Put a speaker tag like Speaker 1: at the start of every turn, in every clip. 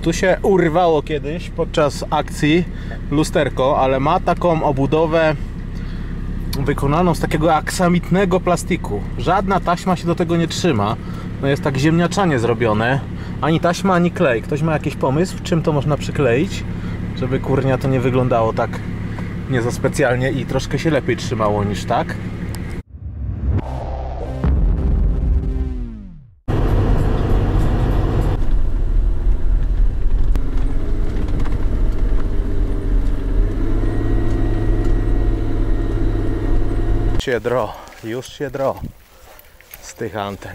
Speaker 1: Tu się urwało kiedyś podczas akcji lusterko, ale ma taką obudowę wykonaną z takiego aksamitnego plastiku. Żadna taśma się do tego nie trzyma. No jest tak ziemniaczanie zrobione. Ani taśma, ani klej. Ktoś ma jakiś pomysł, czym to można przykleić, żeby kurnia to nie wyglądało tak nie za specjalnie i troszkę się lepiej trzymało niż tak? Już się dro z tych anten.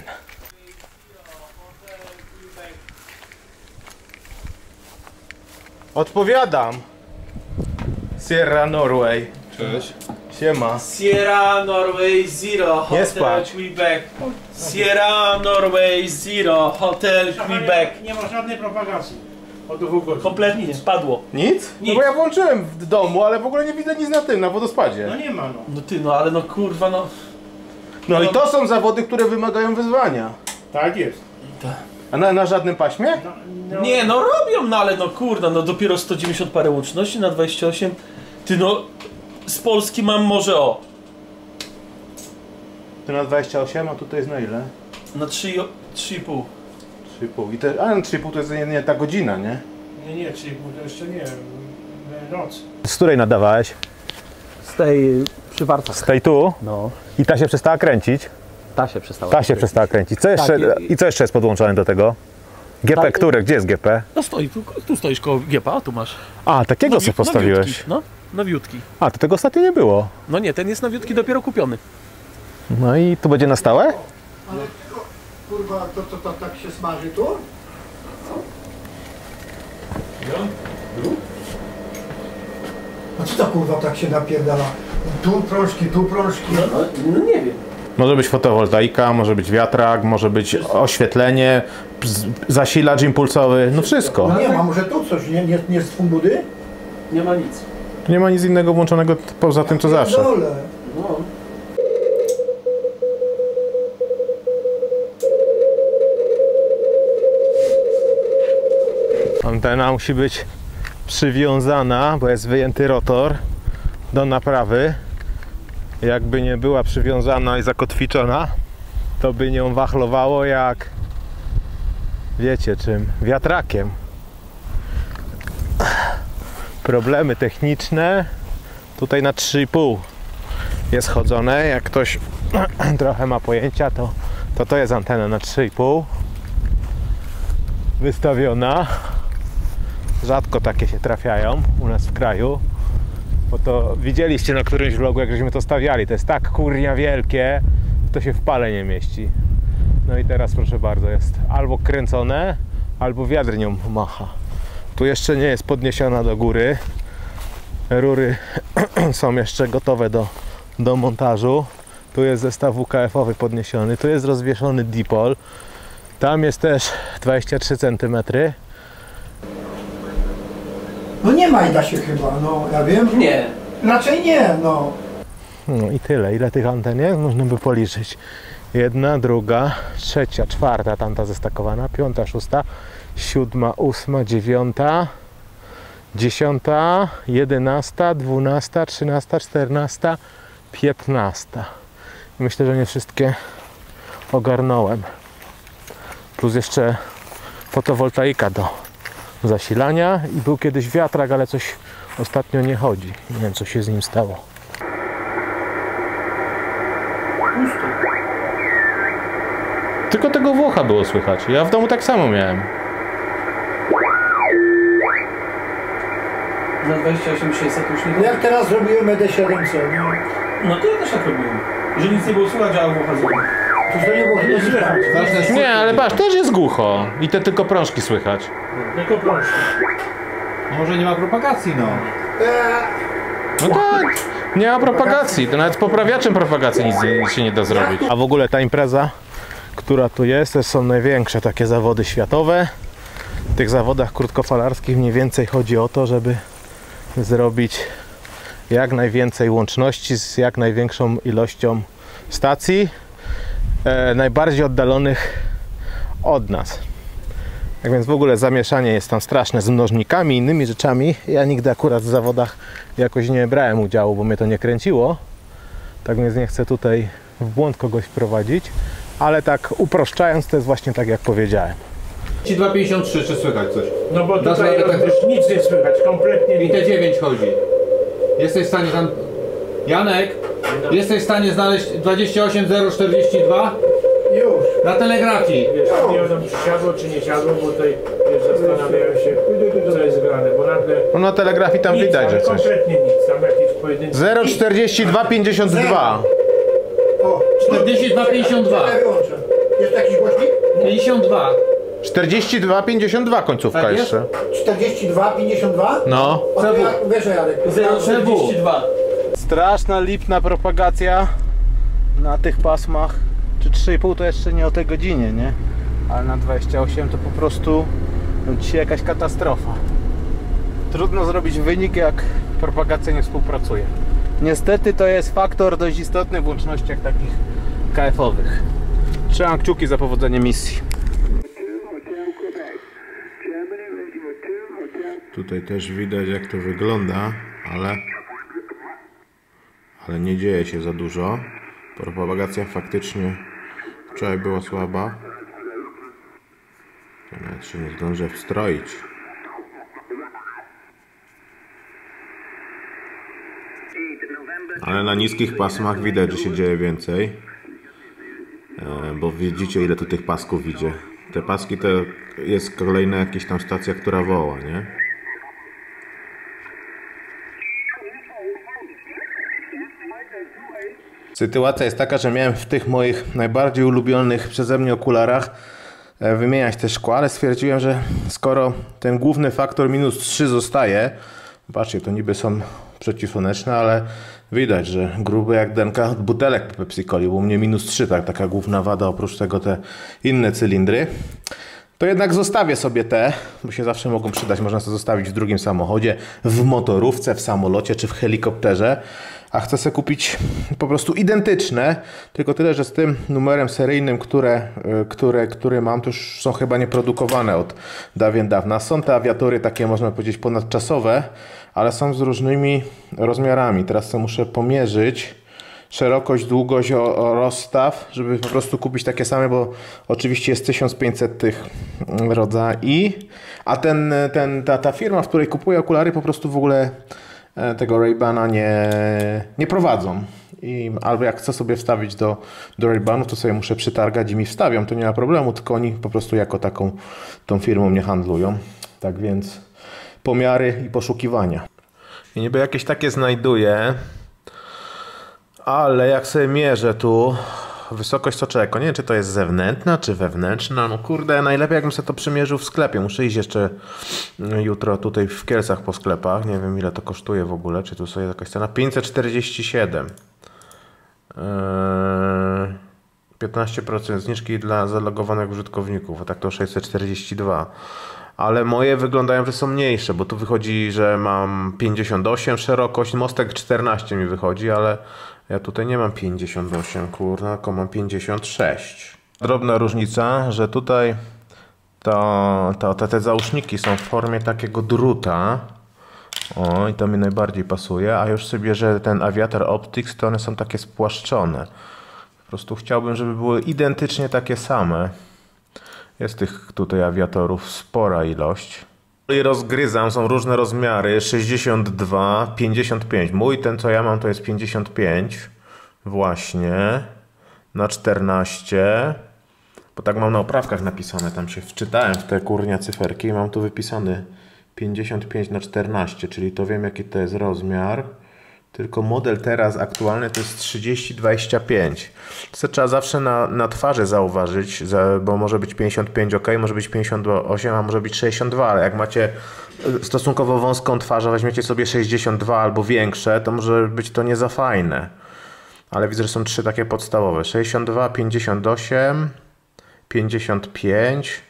Speaker 1: Odpowiadam. Sierra Norway.
Speaker 2: Cześć.
Speaker 1: Siema.
Speaker 3: Sierra Norway Zero Hotel
Speaker 1: Nie spać.
Speaker 3: Quebec. Sierra Norway Zero Hotel Quebec.
Speaker 4: Nie ma żadnej propagacji od 2 godzin.
Speaker 3: Kompletnie nie spadło.
Speaker 1: Nic? No
Speaker 3: Nic.
Speaker 1: bo ja włączyłem w domu, ale w ogóle nie widzę nic na tym, na wodospadzie.
Speaker 4: No nie ma no.
Speaker 3: No ty, no ale no kurwa no.
Speaker 1: No i to są zawody, które wymagają wyzwania.
Speaker 4: Tak jest.
Speaker 1: A na żadnym paśmie?
Speaker 3: Nie no robią, no ale no kurwa, no dopiero 190 parę łączności na 28. Ty no, z Polski mam może o.
Speaker 1: To na 28, a tutaj jest na ile?
Speaker 3: Na 3,5.
Speaker 1: 3,5. A na 3,5 to jest nie ta godzina, nie?
Speaker 4: Nie, czyli to jeszcze nie. Noc.
Speaker 1: Z której nadawałeś?
Speaker 5: Z tej przy Warcach.
Speaker 1: Z tej tu?
Speaker 5: No,
Speaker 1: I ta się przestała kręcić?
Speaker 5: ta się przestała.
Speaker 1: Ta się przestała kręcić. Co jeszcze, I co jeszcze jest podłączone do tego? GP,
Speaker 5: Tak.
Speaker 1: które? Gdzie jest GP?
Speaker 3: No stoi, tu stoisz koło GP, a tu masz.
Speaker 1: A, takiego sobie postawiłeś.
Speaker 3: Nowiutki, no, nowiutki.
Speaker 1: A, to tego ostatnio nie było.
Speaker 3: No nie, ten jest nowiutki, dopiero kupiony.
Speaker 1: No i tu będzie na stałe?
Speaker 6: Ale kurwa, to tak się smaży tu? A co ta kurwa tak się napierdala? Tu prążki, tu prążki.
Speaker 3: No nie wiem.
Speaker 1: Może być fotowoltaika, może być wiatrak, może być oświetlenie, zasilacz impulsowy, no wszystko.
Speaker 6: No nie ma, może tu coś, nie z funbudy?
Speaker 3: Nie ma nic.
Speaker 1: Tu nie ma nic innego włączonego poza tym co zawsze.
Speaker 6: Dole.
Speaker 3: No.
Speaker 1: Antena musi być przywiązana, bo jest wyjęty rotor do naprawy. Jakby nie była przywiązana i zakotwiczona, to by nią wachlowało jak, wiecie czym, wiatrakiem. Problemy techniczne. Tutaj na 3,5 jest chodzone. Jak ktoś trochę ma pojęcia, to jest antena na 3,5 wystawiona. Rzadko takie się trafiają u nas w kraju, bo to widzieliście na którymś vlogu, jak żeśmy to stawiali. To jest tak kurnia wielkie, to się w pale nie mieści. No i teraz proszę bardzo, jest albo kręcone, albo wiatr nią macha. Tu jeszcze nie jest podniesiona do góry. Rury są jeszcze gotowe do montażu. Tu jest zestaw WKF-owy podniesiony, tu jest rozwieszony dipol. Tam jest też 23 cm.
Speaker 6: No nie majda się chyba, no ja wiem.
Speaker 3: Nie.
Speaker 6: Raczej nie, no.
Speaker 1: No i tyle. Ile tych anten jest? Można by policzyć. 1, 2, 3, 4, tamta zestakowana, 5, 6, 7, 8, 9, 10, 11, 12, 13, 14, 15. Myślę, że nie wszystkie ogarnąłem. Plus jeszcze fotowoltaika do zasilania i był kiedyś wiatrak, ale coś ostatnio nie chodzi. Nie wiem, co się z nim stało. Tylko tego włocha było słychać. Ja w domu tak samo miałem.
Speaker 3: Na 28600 już nie.
Speaker 6: Jak teraz zrobiłem ED7C, no.
Speaker 3: No to ja też tak robiłem. Że nic nie było słychać, a głucha zrobił.
Speaker 6: To nie było chyba słychać.
Speaker 1: Nie, ale patrz, też jest głucho. I te tylko prążki słychać.
Speaker 4: Tylko proszę.
Speaker 2: Może nie ma propagacji, no.
Speaker 1: No tak, nie ma propagacji. To nawet z poprawiaczem propagacji nic się nie da zrobić. A w ogóle ta impreza, która tu jest, to są największe takie zawody światowe. W tych zawodach krótkofalarskich mniej więcej chodzi o to, żeby zrobić jak najwięcej łączności z jak największą ilością stacji najbardziej oddalonych od nas. Tak więc w ogóle zamieszanie jest tam straszne z mnożnikami i innymi rzeczami. Ja nigdy akurat w zawodach jakoś nie brałem udziału, bo mnie to nie kręciło. Tak więc nie chcę tutaj w błąd kogoś wprowadzić. Ale tak uproszczając, to jest właśnie tak jak powiedziałem.
Speaker 2: 2,53, czy słychać coś?
Speaker 4: No bo
Speaker 2: Dasz
Speaker 4: tutaj
Speaker 2: radę tak-
Speaker 4: już nic nie słychać, kompletnie
Speaker 2: I
Speaker 4: nic.
Speaker 2: te 9 chodzi. Jesteś w stanie tam... Janek, jesteś w stanie znaleźć 28042
Speaker 6: Już.
Speaker 2: na telegrafii.
Speaker 4: Wiesz, nie wiem, czy siadło, czy nie siadło, bo tutaj wiesz, zastanawiałem się, co jest grane, bo nagle...
Speaker 1: No na telegrafii tam
Speaker 4: nic,
Speaker 1: widać,
Speaker 4: ale
Speaker 1: że coś.
Speaker 4: kompletnie nic, tam jakieś pojedyncze...
Speaker 1: 0,42,52.
Speaker 6: O,
Speaker 2: 42,52.
Speaker 6: ja wyłączę. Jest jakiś głośnik?
Speaker 2: 52.
Speaker 1: 42,52 końcówka
Speaker 2: Tak jest?
Speaker 1: jeszcze.
Speaker 6: 42, 52?
Speaker 1: No.
Speaker 6: O, to ja, wiesz, Jarek.
Speaker 3: 0,42.
Speaker 1: Straszna lipna propagacja na tych pasmach. Czy 3,5 to jeszcze nie o tej godzinie, nie? Ale na 28 to po prostu dzisiaj jakaś katastrofa. Trudno zrobić wynik, jak propagacja nie współpracuje. Niestety to jest faktor dość istotny w łącznościach takich KF-owych. Trzymam kciuki za powodzenie misji. Tutaj też widać, jak to wygląda, ale nie dzieje się za dużo. Propagacja faktycznie wczoraj była słaba. To nawet się nie zdążę wstroić. Ale na niskich pasmach widać, że się dzieje więcej. Bo widzicie, ile tu tych pasków idzie. Te paski to jest kolejna jakaś tam stacja, która woła, nie? Sytuacja jest taka, że miałem w tych moich najbardziej ulubionych przeze mnie okularach wymieniać te szkła, ale stwierdziłem, że skoro ten główny faktor -3 zostaje, patrzcie, to niby są przeciwsłoneczne, ale widać, że grube jak denka od butelek po Pepsi-Coli, bo u mnie -3, tak, taka główna wada, oprócz tego te inne cylindry. To jednak zostawię sobie te, bo się zawsze mogą przydać. Można to zostawić w drugim samochodzie, w motorówce, w samolocie czy w helikopterze. A chcę sobie kupić po prostu identyczne, tylko tyle, że z tym numerem seryjnym, który mam, to już są chyba nieprodukowane od dawien dawna. Są te awiatory takie, można powiedzieć, ponadczasowe, ale są z różnymi rozmiarami. Teraz sobie muszę pomierzyć szerokość, długość, rozstaw, żeby po prostu kupić takie same, bo oczywiście jest 1500 tych rodzajów. A ta firma, w której kupuję okulary, po prostu w ogóle tego Ray-Bana nie prowadzą. Albo jak chcę sobie wstawić do Ray-Banów, to sobie muszę przytargać i mi wstawią, to nie ma problemu, tylko oni po prostu jako tą firmą nie handlują. Tak więc pomiary i poszukiwania. I niby jakieś takie znajduję, ale jak sobie mierzę tu wysokość soczewek, nie wiem, czy to jest zewnętrzna, czy wewnętrzna, no kurde, najlepiej jakbym sobie to przymierzył w sklepie. Muszę iść jeszcze jutro tutaj w Kielcach po sklepach, nie wiem ile to kosztuje w ogóle, czy tu sobie jakaś cena, 547. 15% zniżki dla zalogowanych użytkowników, a tak to 642. Ale moje wyglądają, że są mniejsze, bo tu wychodzi, że mam 58 szerokość, mostek 14 mi wychodzi, ale ja tutaj nie mam 58, kurna, tylko mam 56. Drobna różnica, że tutaj te zauszniki są w formie takiego druta. O, i to mi najbardziej pasuje, a już sobie bierze ten Aviator Optics, to one są takie spłaszczone. Po prostu chciałbym, żeby były identycznie takie same. Jest tych tutaj awiatorów spora ilość. I rozgryzam, są różne rozmiary, 62, 55. Mój, ten co ja mam, to jest 55. Właśnie. Na 14. Bo tak mam na oprawkach napisane, tam się wczytałem w te kurnia cyferki i mam tu wypisany 55 na 14, czyli to wiem jaki to jest rozmiar. Tylko model teraz aktualny to jest 30-25. To trzeba zawsze na twarzy zauważyć, bo może być 55 ok, może być 58, a może być 62, ale jak macie stosunkowo wąską twarz, a weźmiecie sobie 62 albo większe, to może być to nie za fajne. Ale widzę, że są trzy takie podstawowe. 62, 58, 55.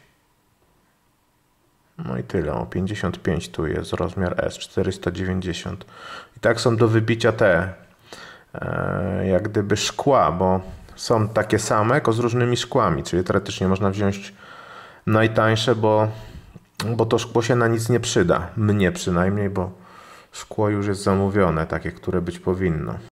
Speaker 1: No i tyle. O, 55 tu jest rozmiar S, 490. I tak są do wybicia te jak gdyby szkła, bo są takie same, tylko z różnymi szkłami. Czyli teoretycznie można wziąć najtańsze, bo to szkło się na nic nie przyda. Mnie przynajmniej, bo szkło już jest zamówione, takie, które być powinno.